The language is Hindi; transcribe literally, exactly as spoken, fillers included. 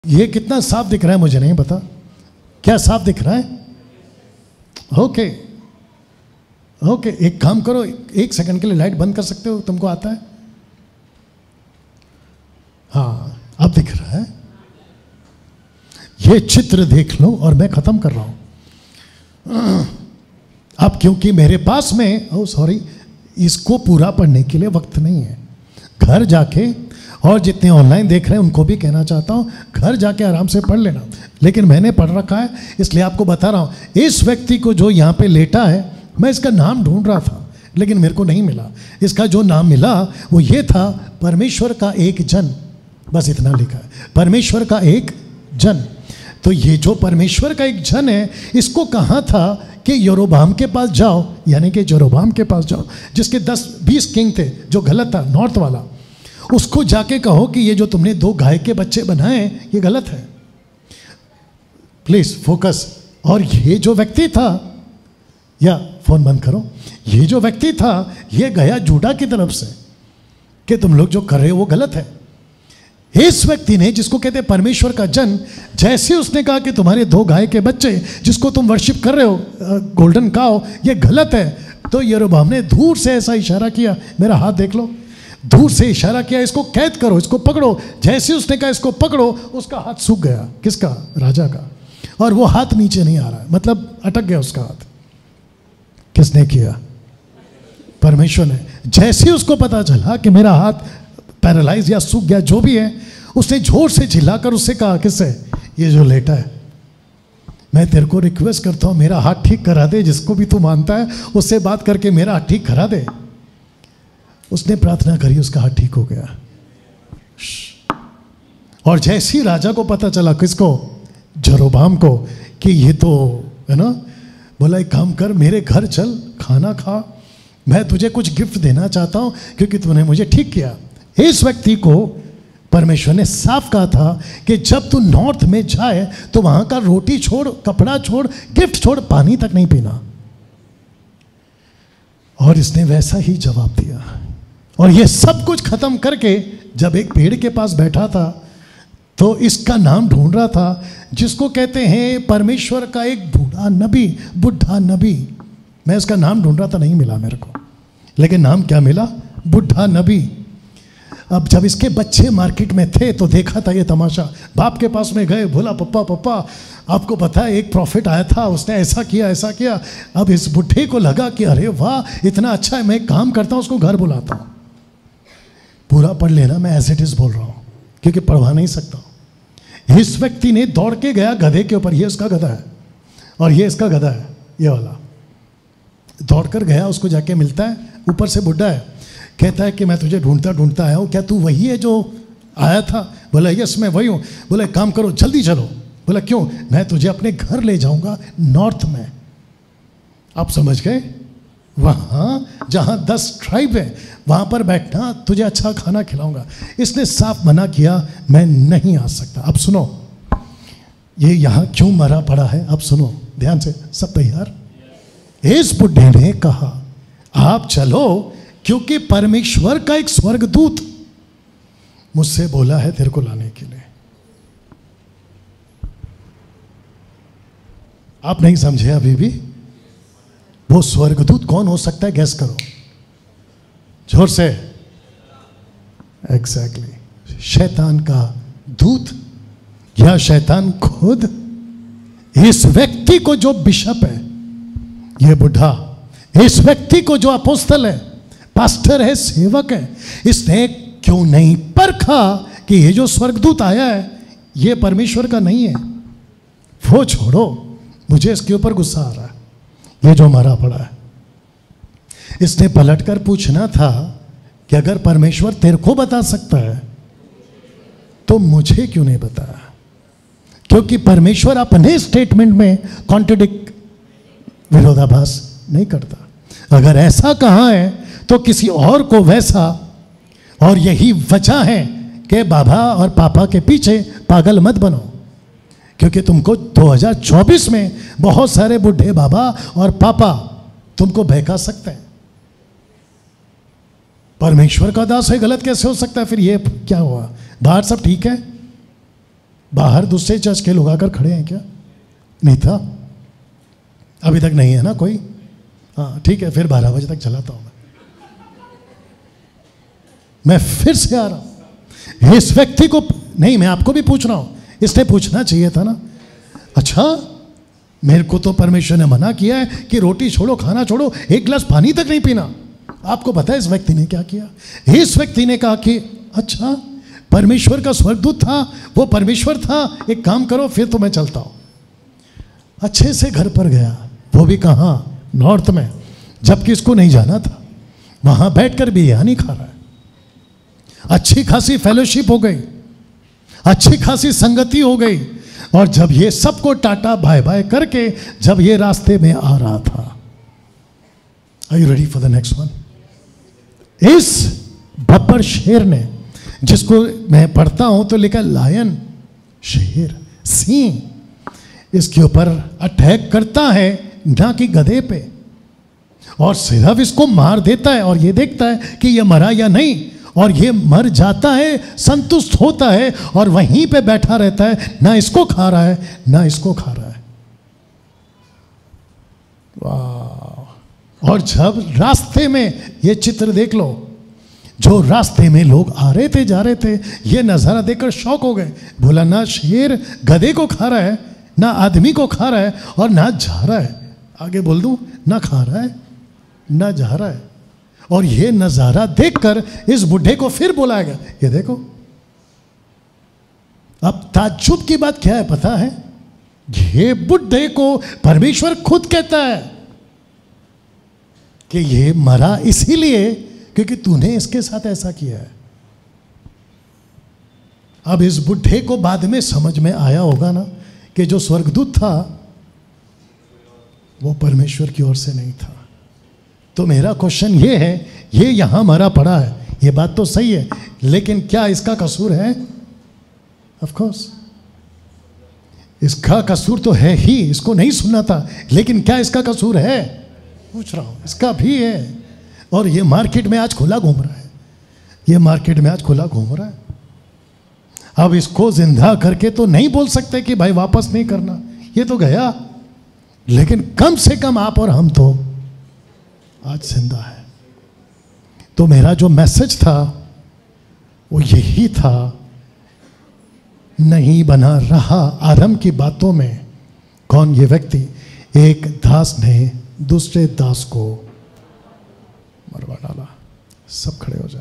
ये कितना साफ दिख रहा है मुझे नहीं पता। क्या साफ दिख रहा है? ओके ओके, एक काम करो, एक सेकंड के लिए लाइट बंद कर सकते हो? तुमको आता है? हाँ, अब दिख रहा है। ये चित्र देख लो और मैं खत्म कर रहा हूं। अब क्योंकि मेरे पास में, ओ सॉरी, इसको पूरा पढ़ने के लिए वक्त नहीं है। घर जाके, और जितने ऑनलाइन देख रहे हैं उनको भी कहना चाहता हूं, घर जाके आराम से पढ़ लेना। लेकिन मैंने पढ़ रखा है इसलिए आपको बता रहा हूं। इस व्यक्ति को जो यहाँ पे लेटा है, मैं इसका नाम ढूंढ रहा था लेकिन मेरे को नहीं मिला। इसका जो नाम मिला वो ये था, परमेश्वर का एक जन। बस इतना लिखा है, परमेश्वर का एक जन। तो ये जो परमेश्वर का एक जन है, इसको कहा था कि यरोबाम के पास जाओ, यानी कि यरोबाम के पास जाओ जिसके दस बीस किंग थे, जो गलत था, नॉर्थ वाला। उसको जाके कहो कि ये जो तुमने दो गाय के बच्चे बनाए ये गलत है। Please focus. और ये जो व्यक्ति था, या फोन बंद करो, ये जो व्यक्ति था ये गया जूडा की तरफ से कि तुम लोग जो कर रहे हो वो गलत है। इस व्यक्ति ने, जिसको कहते हैं परमेश्वर का जन, जैसे उसने कहा कि तुम्हारे दो गाय के बच्चे जिसको तुम वर्शिप कर रहे हो, गोल्डन काओ, ये गलत है, तो यरोबाम ने दूर से ऐसा इशारा किया, मेरा हाथ देख लो, दूर से इशारा किया, इसको कैद करो, इसको पकड़ो। जैसे उसने कहा इसको पकड़ो, उसका हाथ सूख गया। किसका? राजा का। और वो हाथ नीचे नहीं आ रहा है, मतलब अटक गया उसका हाथ। किसने किया? परमेश्वर ने। जैसे उसको पता चला कि मेरा हाथ पैरालाइज या सूख गया, जो भी है, उसने जोर से चिल्लाकर उससे कहा, किससे? ये जो लेटा है, मैं तेरे को रिक्वेस्ट करता हूं मेरा हाथ ठीक करा दे, जिसको भी तू मानता है उससे बात करके मेरा हाथ ठीक करा दे। उसने प्रार्थना करी, उसका हाथ ठीक हो गया। और जैसे ही राजा को पता चला, किसको? यरोबाम को, कि ये तो है ना, बोला एक काम कर, मेरे घर चल, खाना खा, मैं तुझे कुछ गिफ्ट देना चाहता हूं क्योंकि तूने मुझे ठीक किया। इस व्यक्ति को परमेश्वर ने साफ कहा था कि जब तू नॉर्थ में जाए तो वहां का रोटी छोड़, कपड़ा छोड़, गिफ्ट छोड़, पानी तक नहीं पीना। और इसने वैसा ही जवाब दिया। और ये सब कुछ खत्म करके जब एक पेड़ के पास बैठा था तो इसका नाम ढूंढ रहा था, जिसको कहते हैं परमेश्वर का एक बूढ़ा नबी, बुढ़ा नबी। मैं इसका नाम ढूंढ रहा था, नहीं मिला मेरे को, लेकिन नाम क्या मिला? बुढ़ा नबी। अब जब इसके बच्चे मार्केट में थे तो देखा था ये तमाशा। बाप के पास में गए, बोला पप्पा पप्पा आपको पता है एक प्रॉफिट आया था, उसने ऐसा किया ऐसा किया। अब इस बुढ़े को लगा कि अरे वाह इतना अच्छा है, मैं एक काम करता हूँ, उसको घर बुलाता हूँ। पूरा पढ़ लेना, मैं एज इट इज बोल रहा हूँ क्योंकि पढ़वा नहीं सकता। इस व्यक्ति ने दौड़ के गया गधे के ऊपर, ये उसका गधा है और ये इसका गधा है, ये वाला। दौड़कर गया, उसको जाके मिलता है, ऊपर से बुढ़ा है, कहता है कि मैं तुझे ढूंढता ढूंढता आया हूँ, क्या तू वही है जो आया था? बोला यस मैं वही हूँ। बोला एक काम करो, जल्दी चलो। बोला क्यों? मैं तुझे अपने घर ले जाऊंगा नॉर्थ में। आप समझ गए? वहाँ जहाँ दस ट्राइब है वहाँ पर बैठना, तुझे अच्छा खाना खिलाऊंगा। इसने साफ मना किया, मैं नहीं आ सकता। अब सुनो ये यहाँ क्यों मरा पड़ा है, अब सुनो ध्यान से, सब तैयार? इस बुढ़े ने कहा आप चलो क्योंकि परमेश्वर का एक स्वर्गदूत मुझसे बोला है तेरे को लाने के लिए। आप नहीं समझे अभी भी? वो स्वर्गदूत कौन हो सकता है? गैस करो जोर से। एग्जैक्टली, शैतान का दूत या शैतान खुद। इस व्यक्ति को जो बिशप है, ये बुढ़ा, इस व्यक्ति को जो अपोस्तल है, पास्टर है, सेवक है, इसने क्यों नहीं परखा कि ये जो स्वर्गदूत आया है ये परमेश्वर का नहीं है? वो छोड़ो, मुझे इसके ऊपर गुस्सा आ रहा है, ये जो मरा पड़ा है। इसने पलटकर पूछना था कि अगर परमेश्वर तेरे को बता सकता है तो मुझे क्यों नहीं बताया? क्योंकि परमेश्वर अपने स्टेटमेंट में कॉन्ट्रडिक्ट, विरोधाभास नहीं करता। अगर ऐसा कहा है तो किसी और को वैसा। और यही वजह है कि बाबा और पापा के पीछे पागल मत बनो, क्योंकि तुमको दो हज़ार चौबीस में बहुत सारे बुढ़े बाबा और पापा तुमको बहका सकते हैं। परमेश्वर का दास है, गलत कैसे हो सकता है? फिर ये क्या हुआ? बाहर सब ठीक है? बाहर दूसरे चर्च के लोग आकर खड़े हैं क्या? नहीं था, अभी तक नहीं है ना कोई? हाँ ठीक है, फिर बारह बजे तक चलाता हूँ मैं मैं फिर से आ रहा हूँ। इस व्यक्ति को नहीं, मैं आपको भी पूछ रहा हूँ, इसने पूछना चाहिए था ना, अच्छा मेरे को तो परमेश्वर ने मना किया है कि रोटी छोड़ो, खाना छोड़ो, एक गिलास पानी तक नहीं पीना। आपको पता है इस व्यक्ति ने क्या किया? इस व्यक्ति ने कहा कि अच्छा परमेश्वर का स्वर्गदूत था, वो परमेश्वर था, एक काम करो फिर तो मैं चलता हूँ। अच्छे से घर पर गया, वो भी कहाँ? नॉर्थ में, जबकि इसको नहीं जाना था। वहाँ बैठकर बिरयानी खा रहा है, अच्छी खासी फेलोशिप हो गई, अच्छी खासी संगति हो गई। और जब ये सबको टाटा बाय बाय करके जब ये रास्ते में आ रहा था, are you ready for the next one? इस बब्बर शेर ने, जिसको मैं पढ़ता हूं तो लिखा लायन, शेर, सिंह, इसके ऊपर अटैक करता है ना कि गधे पे, और सिर्फ इसको मार देता है और ये देखता है कि ये मरा या नहीं, और ये मर जाता है, संतुष्ट होता है और वहीं पे बैठा रहता है, ना इसको खा रहा है ना इसको खा रहा है। वाह! और जब रास्ते में, ये चित्र देख लो, जो रास्ते में लोग आ रहे थे जा रहे थे, ये नज़ारा देखकर शौक हो गए। बोला ना शेर गधे को खा रहा है, ना आदमी को खा रहा है, और ना जा रहा है, आगे बोल दूं, ना खा रहा है ना जा रहा है। और ये नज़ारा देखकर इस बुढ़े को फिर बुलाया गया, ये देखो। अब ताज्जुब की बात क्या है पता है? ये बुढ़े को परमेश्वर खुद कहता है कि ये मरा इसीलिए क्योंकि तूने इसके साथ ऐसा किया है। अब इस बुढ़े को बाद में समझ में आया होगा ना कि जो स्वर्गदूत था वो परमेश्वर की ओर से नहीं था। तो मेरा क्वेश्चन ये है, ये यहां मरा पड़ा है, ये बात तो सही है, लेकिन क्या इसका कसूर है? ऑफ कोर्स इसका कसूर तो है ही, इसको नहीं सुनना था, लेकिन क्या इसका कसूर है? पूछ रहा हूं, इसका भी है। और ये मार्केट में आज खुला घूम रहा है, ये मार्केट में आज खुला घूम रहा है। अब इसको जिंदा करके तो नहीं बोल सकते कि भाई वापस नहीं करना, ये तो गया, लेकिन कम से कम आप और हम तो आज जिंदा है। तो मेरा जो मैसेज था वो यही था, नहीं बना रहा आरंभ की बातों में। कौन ये व्यक्ति? एक दास ने दूसरे दास को मरवा डाला। सब खड़े हो जाए।